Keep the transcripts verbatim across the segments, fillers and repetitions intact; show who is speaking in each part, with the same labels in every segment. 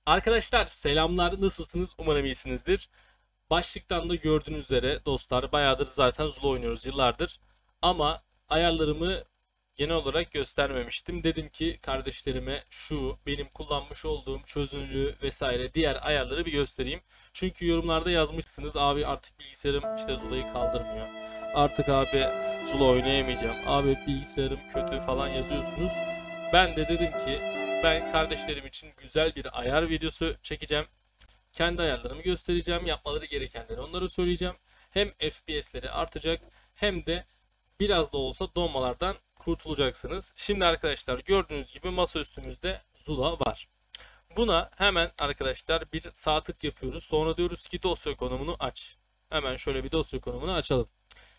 Speaker 1: Arkadaşlar selamlar, nasılsınız? Umarım iyisinizdir. Başlıktan da gördüğünüz üzere dostlar bayağıdır zaten Zula oynuyoruz yıllardır. Ama ayarlarımı genel olarak göstermemiştim. Dedim ki kardeşlerime şu benim kullanmış olduğum çözünürlüğü vesaire diğer ayarları bir göstereyim. Çünkü yorumlarda yazmışsınız abi artık bilgisayarım işte Zula'yı kaldırmıyor. Artık abi Zula oynayamayacağım. Abi bilgisayarım kötü falan yazıyorsunuz. Ben de dedim ki ben kardeşlerim için güzel bir ayar videosu çekeceğim. Kendi ayarlarımı göstereceğim. Yapmaları gerekenleri onlara söyleyeceğim. Hem F P S'leri artacak hem de biraz da olsa donmalardan kurtulacaksınız. Şimdi arkadaşlar gördüğünüz gibi masa üstümüzde Zula var. Buna hemen arkadaşlar bir sağ tık yapıyoruz. Sonra diyoruz ki dosya konumunu aç. Hemen şöyle bir dosya konumunu açalım.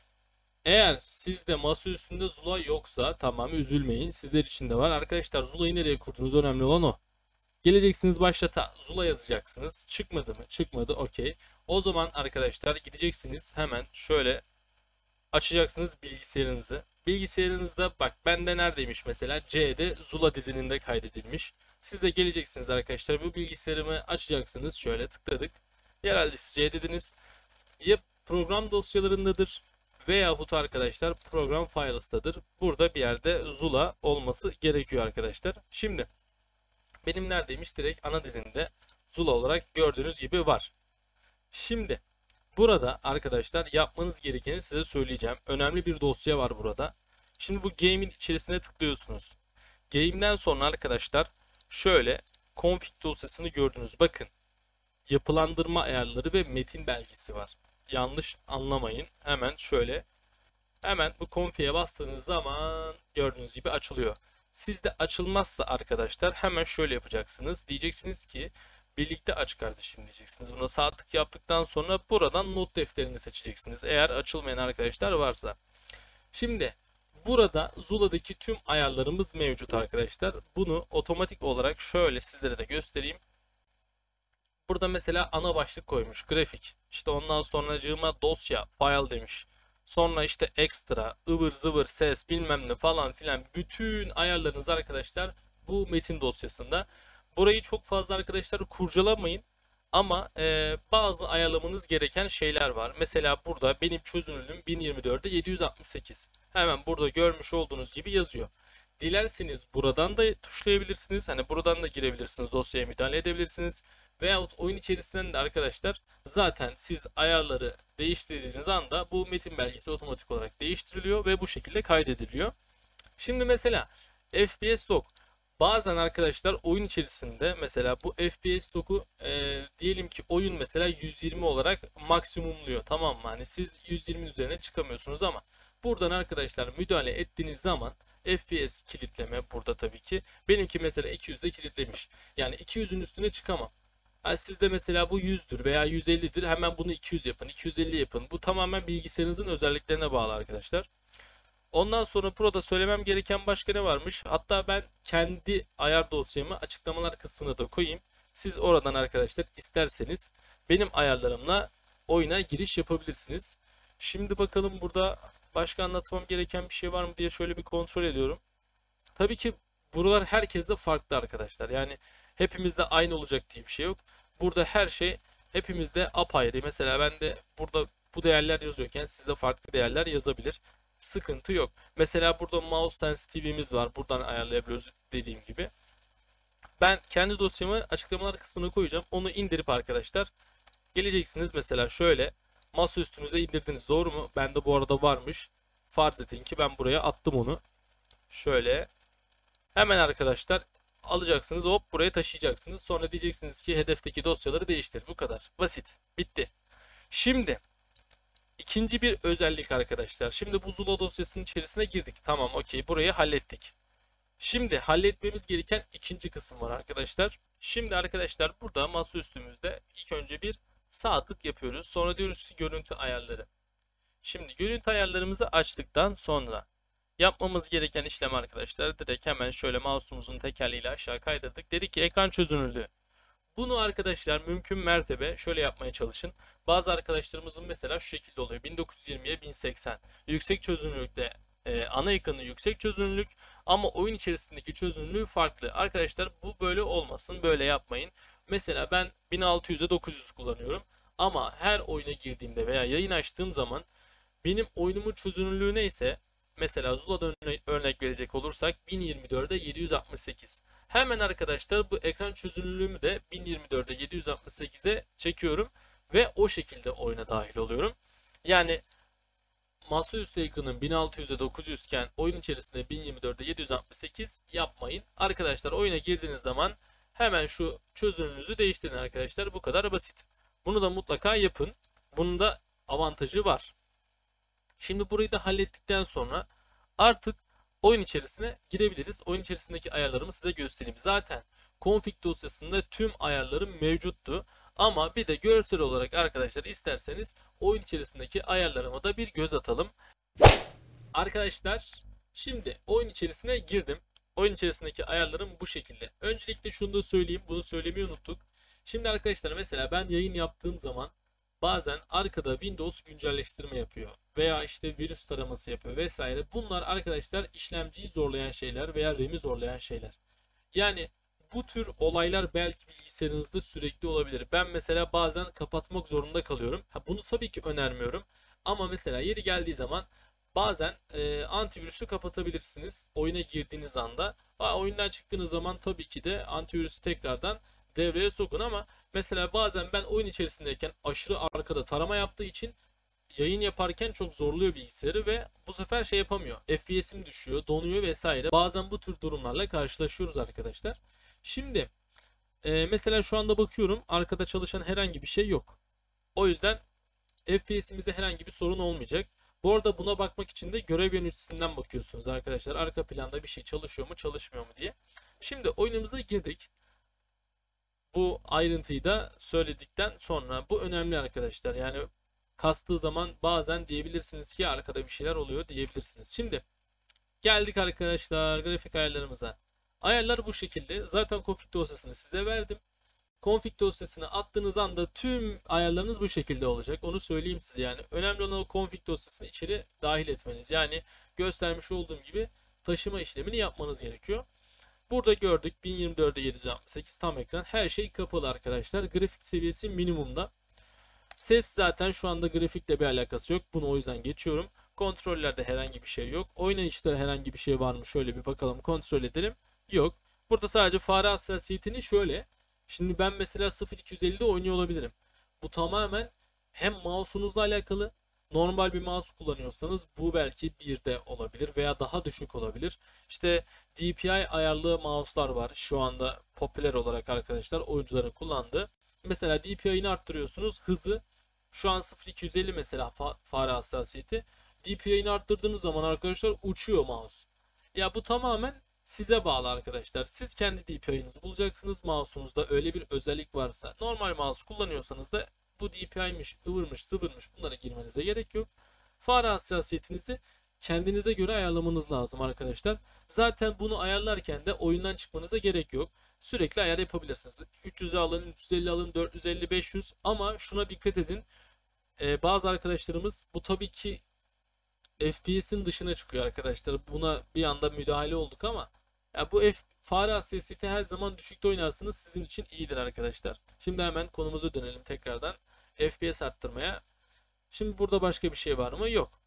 Speaker 1: Eğer sizde masa üstünde Zula yoksa tamam üzülmeyin. Sizler için de var. Arkadaşlar Zula'yı nereye kurdunuz? Önemli olan o. Geleceksiniz başlata Zula yazacaksınız. Çıkmadı mı? Çıkmadı. Okey. O zaman arkadaşlar gideceksiniz hemen şöyle açacaksınız bilgisayarınızı. Bilgisayarınızda bak bende neredeymiş mesela C'de Zula dizininde kaydedilmiş. Siz de geleceksiniz arkadaşlar bu bilgisayarımı açacaksınız. Şöyle tıkladık. Herhalde siz C dediniz. Ya program dosyalarındadır veyahut arkadaşlar program files'tadır. Burada bir yerde Zula olması gerekiyor arkadaşlar. Şimdi benim neredeymiş? Direkt ana dizinde Zula olarak gördüğünüz gibi var. Şimdi burada arkadaşlar yapmanız gerekeni size söyleyeceğim. Önemli bir dosya var burada. Şimdi bu game'in içerisine tıklıyorsunuz. Game'den sonra arkadaşlar şöyle config dosyasını gördünüz. Bakın yapılandırma ayarları ve metin belgesi var. Yanlış anlamayın. Hemen şöyle hemen bu config'e bastığınız zaman gördüğünüz gibi açılıyor. Sizde açılmazsa arkadaşlar hemen şöyle yapacaksınız. Diyeceksiniz ki birlikte aç kardeşim diyeceksiniz. Buna sağ tık yaptıktan sonra buradan not defterini seçeceksiniz. Eğer açılmayan arkadaşlar varsa. Şimdi burada Zula'daki tüm ayarlarımız mevcut arkadaşlar. Bunu otomatik olarak şöyle sizlere de göstereyim. Burada mesela ana başlık koymuş. Grafik. İşte ondan sonracığıma dosya, file demiş. Sonra işte ekstra, ıvır zıvır ses bilmem ne falan filan bütün ayarlarınız arkadaşlar bu metin dosyasında. Burayı çok fazla arkadaşlar kurcalamayın. Ama e, bazı ayarlamanız gereken şeyler var. Mesela burada benim çözünürlüğüm bin yirmi dört'e yedi yüz altmış sekiz. Hemen burada görmüş olduğunuz gibi yazıyor. Dilerseniz buradan da tuşlayabilirsiniz. Hani buradan da girebilirsiniz. Dosyaya müdahale edebilirsiniz. Veyahut oyun içerisinden de arkadaşlar zaten siz ayarları değiştirdiğiniz anda bu metin belgesi otomatik olarak değiştiriliyor ve bu şekilde kaydediliyor. Şimdi mesela F P S log bazen arkadaşlar oyun içerisinde mesela bu F P S log'u e, diyelim ki oyun mesela yüz yirmi olarak maksimumluyor, tamam mı? Hani siz yüz yirminin üzerine çıkamıyorsunuz ama buradan arkadaşlar müdahale ettiğiniz zaman F P S kilitleme burada tabii ki benimki mesela iki yüzde kilitlemiş. Yani iki yüzün üstüne çıkamam. Yani sizde mesela bu yüzdür veya yüz ellidir. Hemen bunu iki yüz yapın, iki yüz elli yapın. Bu tamamen bilgisayarınızın özelliklerine bağlı arkadaşlar. Ondan sonra burada söylemem gereken başka ne varmış? Hatta ben kendi ayar dosyamı açıklamalar kısmına da koyayım. Siz oradan arkadaşlar isterseniz benim ayarlarımla oyuna giriş yapabilirsiniz. Şimdi bakalım burada başka anlatmam gereken bir şey var mı diye şöyle bir kontrol ediyorum. Tabii ki buralar herkeste farklı arkadaşlar. Yani hepimizde aynı olacak diye bir şey yok. Burada her şey hepimizde apayrı. Mesela ben de burada bu değerler yazıyorken sizde farklı değerler yazabilir. Sıkıntı yok. Mesela burada mouse sensitivity'miz var. Buradan ayarlayabiliyoruz dediğim gibi. Ben kendi dosyamı açıklamalar kısmına koyacağım. Onu indirip arkadaşlar geleceksiniz mesela şöyle masa üstünüze indirdiniz, doğru mu? Bende bu arada varmış. Farz edin ki ben buraya attım onu. Şöyle hemen arkadaşlar alacaksınız, hop buraya taşıyacaksınız. Sonra diyeceksiniz ki hedefteki dosyaları değiştir. Bu kadar. Basit. Bitti. Şimdi ikinci bir özellik arkadaşlar. Şimdi bu Zula dosyasının içerisine girdik. Tamam, okey. Burayı hallettik. Şimdi halletmemiz gereken ikinci kısım var arkadaşlar. Şimdi arkadaşlar burada masa üstümüzde ilk önce bir sağ tık yapıyoruz. Sonra diyoruz ki görüntü ayarları. Şimdi görüntü ayarlarımızı açtıktan sonra yapmamız gereken işlem arkadaşlar direkt hemen şöyle mouse'umuzun tekerleğiyle aşağı kaydırdık. Dedik ki ekran çözünürlüğü. Bunu arkadaşlar mümkün mertebe şöyle yapmaya çalışın. Bazı arkadaşlarımızın mesela şu şekilde oluyor. bin dokuz yüz yirmiye bin seksen. Yüksek çözünürlükte e, ana ekranı yüksek çözünürlük ama oyun içerisindeki çözünürlüğü farklı. Arkadaşlar bu böyle olmasın. Böyle yapmayın. Mesela ben bin altı yüze dokuz yüz kullanıyorum. Ama her oyuna girdiğimde veya yayın açtığım zaman benim oyunumun çözünürlüğü neyse, mesela Zula'da örnek verecek olursak bin yirmi dörde yedi yüz altmış sekiz. Hemen arkadaşlar bu ekran çözünürlüğümü de bin yirmi dörde yedi yüz altmış sekize çekiyorum ve o şekilde oyuna dahil oluyorum. Yani masaüstü ekranın bin altı yüze dokuz yüz iken oyun içerisinde bin yirmi dörde yedi yüz altmış sekiz yapmayın. Arkadaşlar oyuna girdiğiniz zaman hemen şu çözünürlüğünüzü değiştirin arkadaşlar. Bu kadar basit. Bunu da mutlaka yapın. Bunun da avantajı var. Şimdi burayı da hallettikten sonra artık oyun içerisine girebiliriz. Oyun içerisindeki ayarlarımı size göstereyim. Zaten config dosyasında tüm ayarlarım mevcuttu. Ama bir de görsel olarak arkadaşlar isterseniz oyun içerisindeki ayarlarıma da bir göz atalım. Arkadaşlar şimdi oyun içerisine girdim. Oyun içerisindeki ayarlarım bu şekilde. Öncelikle şunu da söyleyeyim. Bunu söylemeyi unuttuk. Şimdi arkadaşlar mesela ben yayın yaptığım zaman bazen arkada Windows güncelleştirme yapıyor veya işte virüs taraması yapıyor vesaire. Bunlar arkadaşlar işlemciyi zorlayan şeyler veya RAM'i zorlayan şeyler. Yani bu tür olaylar belki bilgisayarınızda sürekli olabilir. Ben mesela bazen kapatmak zorunda kalıyorum. Ha, bunu tabii ki önermiyorum. Ama mesela yeri geldiği zaman bazen e, antivirüsü kapatabilirsiniz oyuna girdiğiniz anda. Ha, oyundan çıktığınız zaman tabii ki de antivirüsü tekrardan devreye sokun ama mesela bazen ben oyun içerisindeyken aşırı arkada tarama yaptığı için yayın yaparken çok zorluyor bilgisayarı ve bu sefer şey yapamıyor. F P S'im düşüyor, donuyor vesaire. Bazen bu tür durumlarla karşılaşıyoruz arkadaşlar. Şimdi e, mesela şu anda bakıyorum arkada çalışan herhangi bir şey yok. O yüzden F P S'imize herhangi bir sorun olmayacak. Bu arada buna bakmak için de görev yöneticisinden bakıyorsunuz arkadaşlar. Arka planda bir şey çalışıyor mu çalışmıyor mu diye. Şimdi oyunumuza girdik. Bu ayrıntıyı da söyledikten sonra bu önemli arkadaşlar. Yani kastığı zaman bazen diyebilirsiniz ki arkada bir şeyler oluyor diyebilirsiniz. Şimdi geldik arkadaşlar grafik ayarlarımıza. Ayarlar bu şekilde. Zaten config dosyasını size verdim. Config dosyasını attığınız anda tüm ayarlarınız bu şekilde olacak. Onu söyleyeyim size yani. Önemli olan o config dosyasını içeri dahil etmeniz. Yani göstermiş olduğum gibi taşıma işlemini yapmanız gerekiyor. Burada gördük bin yirmi dörde yedi yüz altmış sekiz tam ekran. Her şey kapalı arkadaşlar. Grafik seviyesi minimumda. Ses zaten şu anda grafikle bir alakası yok. Bunu o yüzden geçiyorum. Kontrollerde herhangi bir şey yok. Oynayışta herhangi bir şey var mı? Şöyle bir bakalım, kontrol edelim. Yok. Burada sadece fare hassasiyetini şöyle. Şimdi ben mesela sıfır iki yüz ellide oynuyor olabilirim. Bu tamamen hem mouse'unuzla alakalı. Normal bir mouse kullanıyorsanız bu belki birde olabilir veya daha düşük olabilir. İşte D P I ayarlı mouse'lar var. Şu anda popüler olarak arkadaşlar oyuncuların kullandığı. Mesela D P I'ni arttırıyorsunuz. Hızı şu an sıfır iki yüz elli mesela fa fare hassasiyeti. D P I'ni arttırdığınız zaman arkadaşlar uçuyor mouse. Ya bu tamamen size bağlı arkadaşlar. Siz kendi D P I'nizi bulacaksınız. Mouse'unuzda öyle bir özellik varsa. Normal mouse kullanıyorsanız da bu D P I'miş, ıvırmış, sıvırmış bunlara girmenize gerek yok. Fare hassasiyetinizi kendinize göre ayarlamanız lazım arkadaşlar. Zaten bunu ayarlarken de oyundan çıkmanıza gerek yok. Sürekli ayar yapabilirsiniz. üç yüze alın, üç yüz elli alın, dört yüz elli, beş yüz ama şuna dikkat edin. Ee, bazı arkadaşlarımız bu tabii ki F P S'in dışına çıkıyor arkadaşlar. Buna bir anda müdahale olduk ama ya bu F fare hassasiyeti her zaman düşükte oynarsanız sizin için iyidir arkadaşlar. Şimdi hemen konumuza dönelim tekrardan. F P S arttırmaya. Şimdi burada başka bir şey var mı? Yok.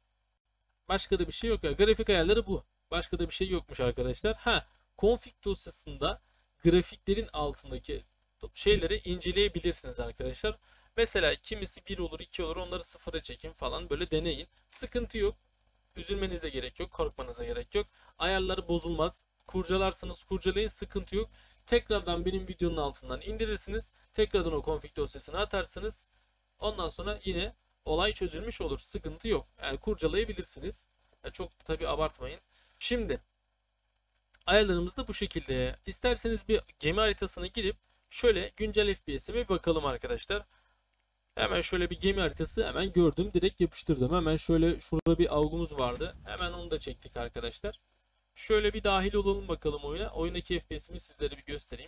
Speaker 1: Başka da bir şey yok ya. Grafik ayarları bu. Başka da bir şey yokmuş arkadaşlar. Ha, config dosyasında grafiklerin altındaki şeyleri inceleyebilirsiniz arkadaşlar. Mesela kimisi bir olur, iki olur. Onları sıfıra çekin falan böyle deneyin. Sıkıntı yok. Üzülmenize gerek yok. Korkmanıza gerek yok. Ayarları bozulmaz. Kurcalarsanız kurcalayın. Sıkıntı yok. Tekrardan benim videonun altından indirirsiniz. Tekrardan o config dosyasını atarsınız. Ondan sonra yine olay çözülmüş olur. Sıkıntı yok. Yani kurcalayabilirsiniz. Yani çok da tabii abartmayın. Şimdi ayarlarımız da bu şekilde. İsterseniz bir gemi haritasına girip şöyle güncel F P S'e bir bakalım arkadaşlar. Hemen şöyle bir gemi haritası hemen gördüm. Direkt yapıştırdım. Hemen şöyle şurada bir avgumuz vardı. Hemen onu da çektik arkadaşlar. Şöyle bir dahil olalım bakalım oyuna. Oyundaki F P S'imi sizlere bir göstereyim.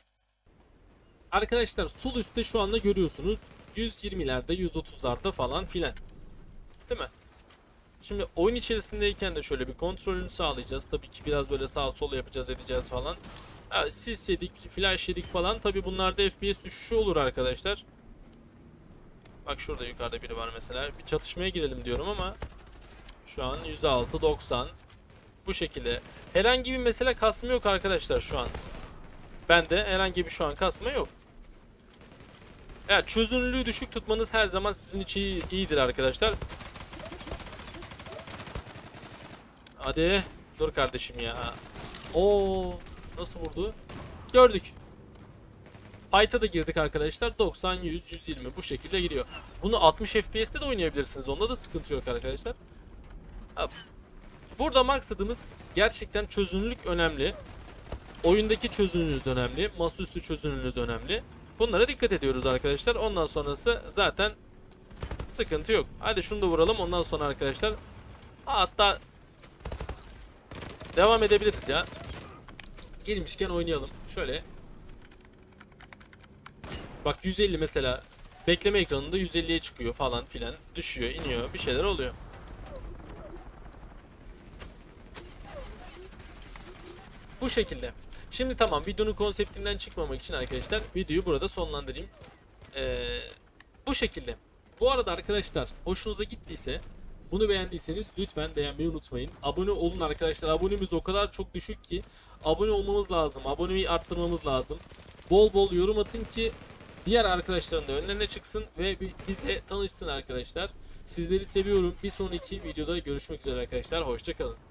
Speaker 1: Arkadaşlar sol üstte şu anda görüyorsunuz. yüz yirmilerde, yüz otuzlarda falan filan. Değil mi? Şimdi oyun içerisindeyken de şöyle bir kontrolünü sağlayacağız. Tabii ki biraz böyle sağ sol yapacağız edeceğiz falan. Ha, sis yedik, flash yedik falan. Tabi bunlarda F P S düşüşü olur arkadaşlar. Bak şurada yukarıda biri var mesela. Bir çatışmaya girelim diyorum ama şu an yüz altı doksan. Bu şekilde. Herhangi bir mesela kasma yok arkadaşlar şu an. Bende herhangi bir şu an kasma yok. Yani çözünürlüğü düşük tutmanız her zaman sizin için iyidir arkadaşlar. Hadi. Dur kardeşim ya. Oo, nasıl vurdu? Gördük. Fight'a da girdik arkadaşlar. doksan, yüz, yüz yirmi bu şekilde gidiyor. Bunu altmış F P S'te de oynayabilirsiniz. Onda da sıkıntı yok arkadaşlar. Burada maksadımız gerçekten çözünürlük önemli. Oyundaki çözünürlüğünüz önemli. Masaüstü çözünürlüğünüz önemli. Bunlara dikkat ediyoruz arkadaşlar. Ondan sonrası zaten sıkıntı yok. Hadi şunu da vuralım. Ondan sonra arkadaşlar hatta devam edebiliriz ya. Girmişken oynayalım. Şöyle. Bak yüz elli mesela. Bekleme ekranında yüz elliye çıkıyor falan filan. Düşüyor, iniyor. Bir şeyler oluyor. Bu şekilde. Şimdi tamam, videonun konseptinden çıkmamak için arkadaşlar videoyu burada sonlandırayım. Ee, bu şekilde. Bu arada arkadaşlar hoşunuza gittiyse, bunu beğendiyseniz lütfen beğenmeyi unutmayın. Abone olun arkadaşlar. Abonemiz o kadar çok düşük ki abone olmamız lazım. Aboneyi arttırmamız lazım. Bol bol yorum atın ki diğer arkadaşların da önlerine çıksın ve bizle tanışsın arkadaşlar. Sizleri seviyorum. Bir sonraki videoda görüşmek üzere arkadaşlar. Hoşça kalın.